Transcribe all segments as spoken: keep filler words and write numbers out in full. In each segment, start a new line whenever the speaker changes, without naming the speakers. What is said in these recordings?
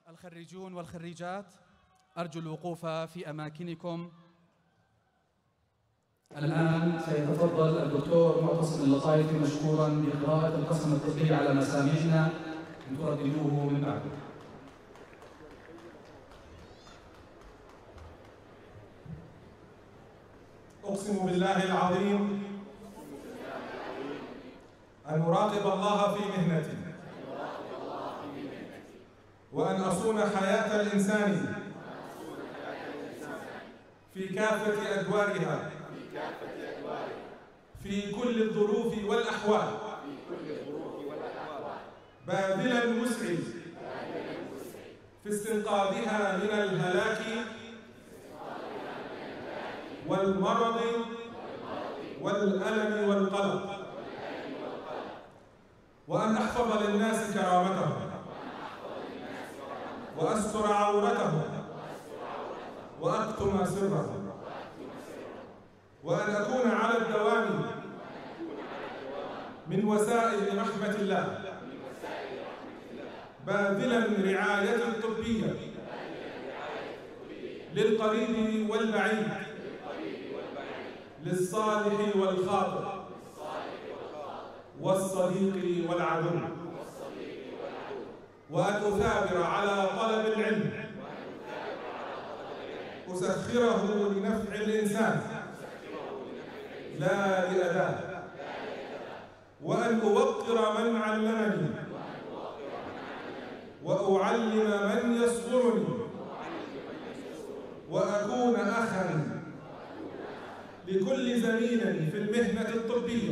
الخريجون والخريجات، أرجو الوقوف في أماكنكم. الآن سيتفضل الدكتور معتصم اللطايفي مشكورا بقراءة القسم الطبي على مسامعنا، إن ترددوه من بعد.
أقسم بالله العظيم أن أراقب الله في مهنتي، وأن أصون حياة الإنسان في كافة أدوارها، في كل الظروف والأحوال، باذلا مسعي في استنقاذها من الهلاك والمرض والألم والقلق، وأن أحفظ للناس كرامتهم وأستر عورتهم وأكتم سرهم، وأن أكون على الدوام من وسائل رحمة الله، باذلا رعاية طبية للقريب والبعيد، للصالح والخاطئ، والصديق والعدو، وأن أثابر على طلب العلم، أسخره لنفع الإنسان لا لأذاه، وأن أوقر من علمني وأعلم من يصبرني، وأكون أخاً لكل زميل في المهنة الطبية،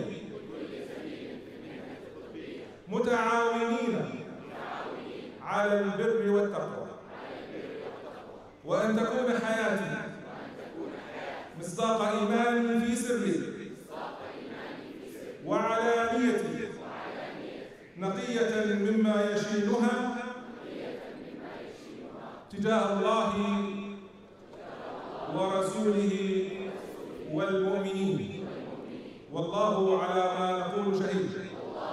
متعاونين على البر والتقوى، وأن تكون حياتي مصداق إيماني في سري وعلانيتي، نقية مما يشينها تجاه الله ورسوله والمؤمنين، والله على ما نقول شهيد.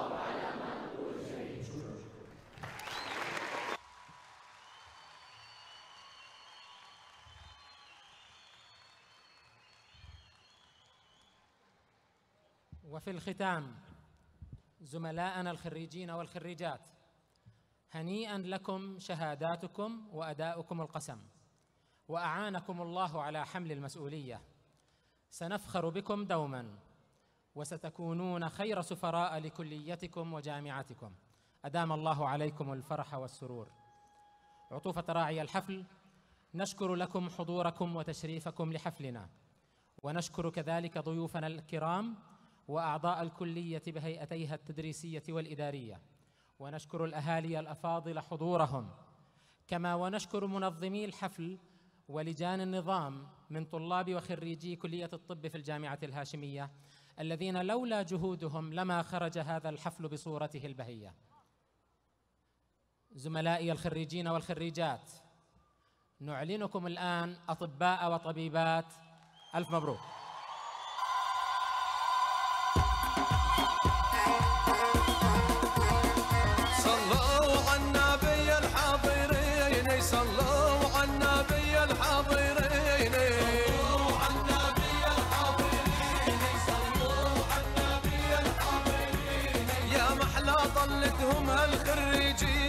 وفي الختام، زملائنا الخريجين والخريجات، هنيئا لكم شهاداتكم وأداؤكم القسم، وأعانكم الله على حمل المسؤولية. سنفخر بكم دوما، وستكونون خير سفراء لكليتكم وجامعتكم. أدام الله عليكم الفرح والسرور. عطوفة راعي الحفل، نشكر لكم حضوركم وتشريفكم لحفلنا، ونشكر كذلك ضيوفنا الكرام وأعضاء الكلية بهيئتيها التدريسية والإدارية، ونشكر الأهالي الأفاضل حضورهم، كما ونشكر منظمي الحفل ولجان النظام من طلاب وخريجي كلية الطب في الجامعة الهاشمية، الذين لولا جهودهم لما خرج هذا الحفل بصورته البهية. زملائي الخريجين والخريجات، نعلنكم الآن أطباء وطبيبات. ألف مبروك.
صلوا على النبي الحاضرين، صلوا على النبي الحاضرين، صلوا على النبي الحاضرين، صلوا على النبي الحاضرين، يا محلى طلتهم هالخريجين.